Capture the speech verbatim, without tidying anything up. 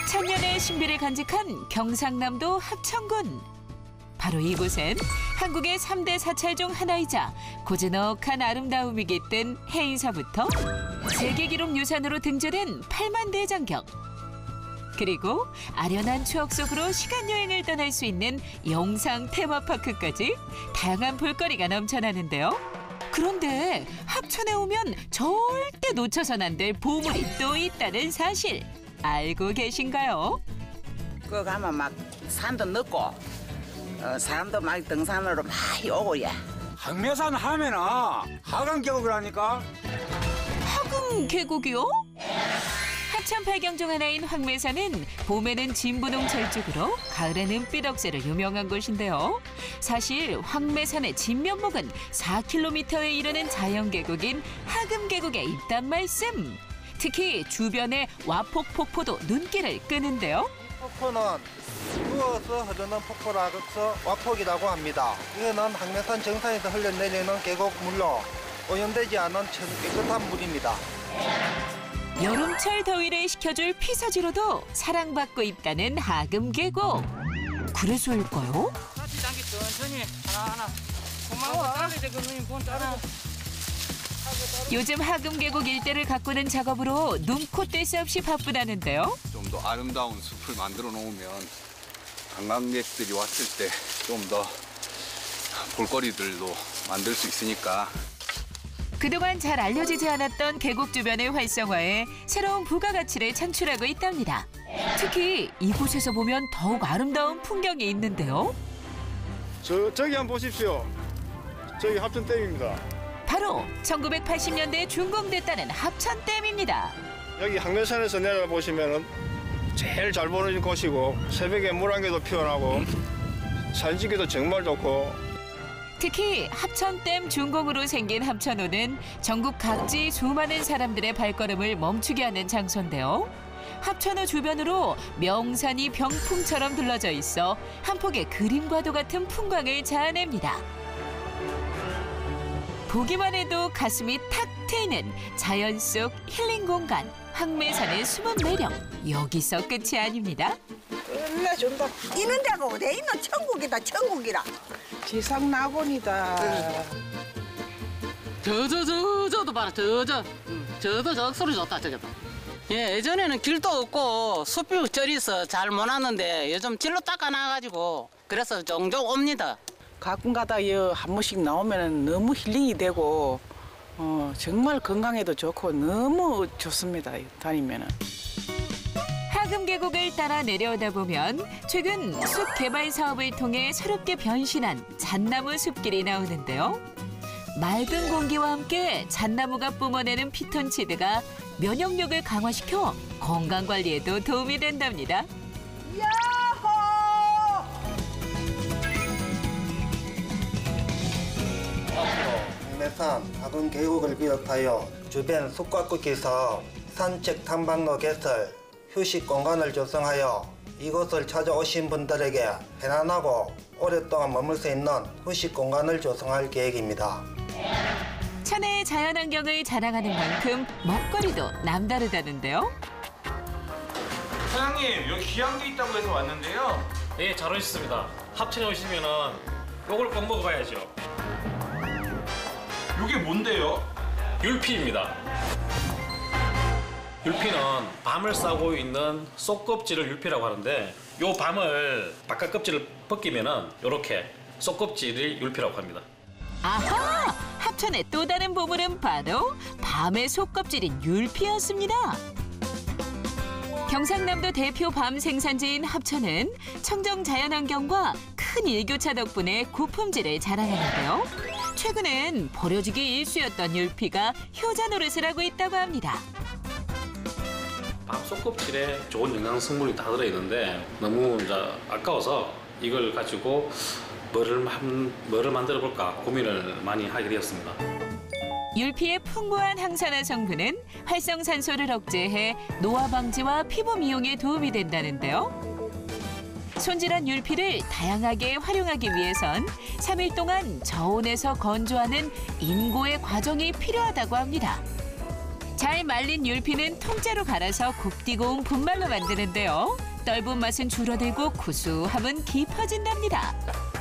천년의 신비를 간직한 경상남도 합천군. 바로 이곳엔 한국의 삼 대 사찰 중 하나이자 고즈넉한 아름다움이 깃든 해인사부터 세계기록 유산으로 등재된 팔만대장경, 그리고 아련한 추억 속으로 시간여행을 떠날 수 있는 영상 테마파크까지 다양한 볼거리가 넘쳐나는데요. 그런데 합천에 오면 절대 놓쳐선 안 될 보물이 또 있다는 사실 알고 계신가요? 그 가면 막 산도 넓고 어, 사람도 막 등산으로 많이 오고 예. 항매산 하면은 하강 계곡이라니까. 하금 계곡이요? 합천 팔경 중 하나인 황매산은 봄에는 진분홍 철쭉으로 가을에는 삐덕새로 유명한 곳인데요. 사실 황매산의 진면목은 사 킬로미터에 이르는 자연계곡인 하금계곡에 있단 말씀. 특히 주변의 와폭 폭포도 눈길을 끄는데요. 폭포는 누워서 흐르는 폭포라서 와폭이라고 합니다. 이거는 황매산 정상에서 흘러내리는 계곡물로 오염되지 않은 깨끗한 물입니다. 여름철 더위를 식혀줄 피서지로도 사랑받고 있다는 하금계곡. 그래서일까요? 장기 천천히 하나하나. 고마워. 요즘 하금계곡 일대를 가꾸는 작업으로 눈코 뗄 새 없이 바쁘다는데요. 좀 더 아름다운 숲을 만들어 놓으면 관광객들이 왔을 때 좀 더 볼거리들도 만들 수 있으니까. 그동안 잘 알려지지 않았던 계곡 주변의 활성화에 새로운 부가가치를 창출하고 있답니다. 특히 이곳에서 보면 더욱 아름다운 풍경이 있는데요. 저, 저기 한번 보십시오. 저기 합천댐입니다. 바로 천구백팔십 년대에 준공됐다는 합천댐입니다. 여기 항매산에서 내려보시면 제일 잘 보이는 곳이고 새벽에 물안개도 피어나고 사진 찍기도 정말 좋고. 특히 합천댐 준공으로 생긴 합천호는 전국 각지 수많은 사람들의 발걸음을 멈추게 하는 장소인데요. 합천호 주변으로 명산이 병풍처럼 둘러져 있어 한 폭의 그림과도 같은 풍광을 자아냅니다. 보기만 해도 가슴이 탁 트이는 자연 속 힐링 공간, 황매산의 숨은 매력, 여기서 끝이 아닙니다. 끝내준다. 이런 데가 어디 있는 천국이다, 천국이라. 지상 낙원이다. 저저 저 저도 봐라 저저 저도 저 소리 좋다 저기도. 예, 예전에는 길도 없고 숲이 저리서 잘 못 왔는데 요즘 길로 닦아놔가지고 그래서 종종 옵니다. 가끔가다 한 번씩 나오면 너무 힐링이 되고 어, 정말 건강에도 좋고 너무 좋습니다. 다니면은. 하금계곡을 따라 내려오다 보면 최근 숲 개발 사업을 통해 새롭게 변신한 잣나무 숲길이 나오는데요. 맑은 공기와 함께 잣나무가 뿜어내는 피톤치드가 면역력을 강화시켜 건강관리에도 도움이 된답니다. 황매산 하금계곡을 비롯하여 주변 숲과 끝에서 산책 탐방로 개설, 휴식 공간을 조성하여 이곳을 찾아오신 분들에게 편안하고 오랫동안 머물 수 있는 휴식 공간을 조성할 계획입니다. 천혜의 자연환경을 자랑하는 만큼 먹거리도 남다르다는데요. 사장님, 여기 귀한 게 있다고 해서 왔는데요. 예, 잘 오셨습니다. 합천에 오시면은 요걸 꼭 먹어봐야죠. 이게 뭔데요? 율피입니다. 율피는 밤을 싸고 있는 쏙껍질을 율피라고 하는데 요 밤을 바깥 껍질을 벗기면은 요렇게 쏙껍질이 율피라고 합니다. 아하! 합천의 또 다른 보물은 바로 밤의 속껍질인 율피였습니다. 경상남도 대표 밤 생산지인 합천은 청정 자연환경과 큰 일교차 덕분에 고품질을 자랑하는데요. 최근엔 버려지기 일쑤였던 율피가 효자 노릇을 하고 있다고 합니다. 밤 속껍질에 좋은 영양 성분이 다 들어있는데 너무 이제 아까워서 이걸 가지고 뭐를, 뭐를 만들어 볼까 고민을 많이 하게 되었습니다. 율피의 풍부한 항산화 성분은 활성산소를 억제해 노화 방지와 피부 미용에 도움이 된다는데요. 손질한 율피를 다양하게 활용하기 위해선 삼 일 동안 저온에서 건조하는 인고의 과정이 필요하다고 합니다. 잘 말린 율피는 통째로 갈아서 곱디고운 분말로 만드는데요. 떫은 맛은 줄어들고 구수함은 깊어진답니다.